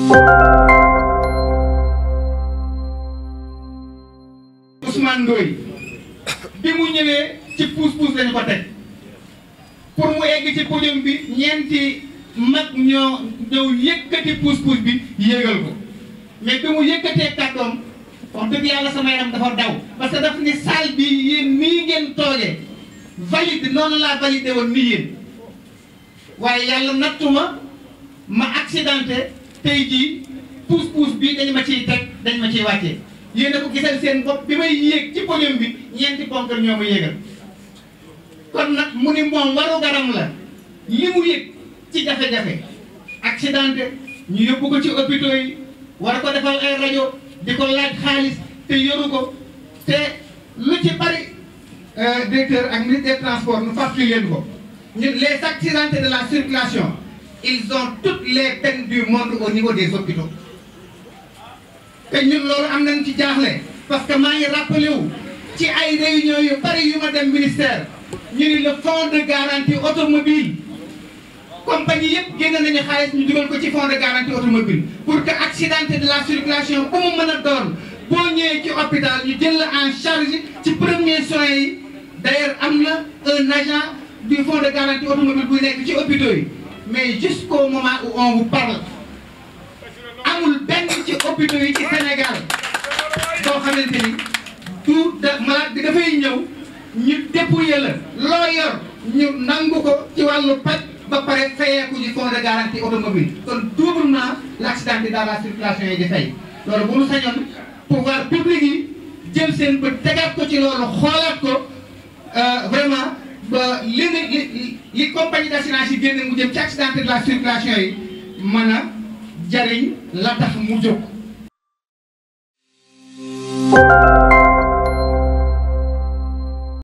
Ousmane Ndoye bi mu ñëwee ci puus-puus lañu ko teg pour mu egg ci podium bi ñeenti mag ñoo ñëw yëkkati puus-puus bi yéegal ko mais bi mu yëkkatee kàddoom wax dëgg yàlla sama yaram dafa daw parce que daf ni salle bi yéen nii ngeen toogee valide noonu laa validé woon ni yéen waaye yàlla nattuma ma accidenté tey jii puus-puus bi dañ ma ciy teg dañ ma ciy wàccee yéen a ko gisal seen bopp bi may yéeg ci podium bi ñeenti ponkal ñoo ma yéegal kon nag mu ni moom waru garam la li mu yëg ci jafe-jafe accidenté ñu yóbbu ko ci hôpitaux yi war ko defal ay rajo di ko laaj xaalis te yoru ko te lu ci bari directeur ak ministre des transports nu fàttali leen ko ñun les accidentés de la circulation ils ont toutes les peines du monde au niveau des hôpitaux te ñun loolu am nañ ci jaaxle parce que maa ngi rappelé wu ci ay réunion yu bari yu ma dem ministère ñu ni le fonds de garantie automobile compagnie yëpp génn nañu xaalis ñu dugal ko ci fonds de garantie automobile pour que accidenté de la circulation bu mu mën a doon boo ñëwee ci hôpital ñu jël la en charge ci premiers soins yi d'ailleurs am na un agent du fonds de garantie automobile buy nekk ci hôpitaux yi mais jusqu'au moment où on vous parle amul benn ci hôpitaux yi ci Sénégal boo xamante ni tout malade bi dafay ñëw ñu dépouiller la loo yor ñu nangu ko ci wàllu paj ba pare fayeeku ci fonds de garantie automobile kon doublement l'accident dans la circulation yi di fay loolu bu ñu sañoon pouvoir public yi jël seen bët tegaat ko ci loolu xoolaat ko vraiment ba li compagnie d'assurance yi génne mu jëm ci accident de la circulation yi mën a jariñ la tax mu jóg